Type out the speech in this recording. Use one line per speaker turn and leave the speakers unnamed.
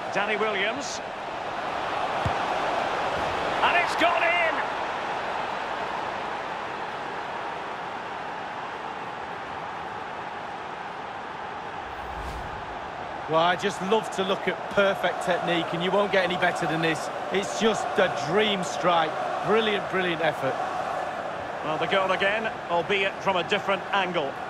Danny Williams. And it's gone in!
Well, I just love to look at perfect technique, and you won't get any better than this. It's just a dream strike. Brilliant, brilliant effort.
Well, the goal again, albeit from a different angle.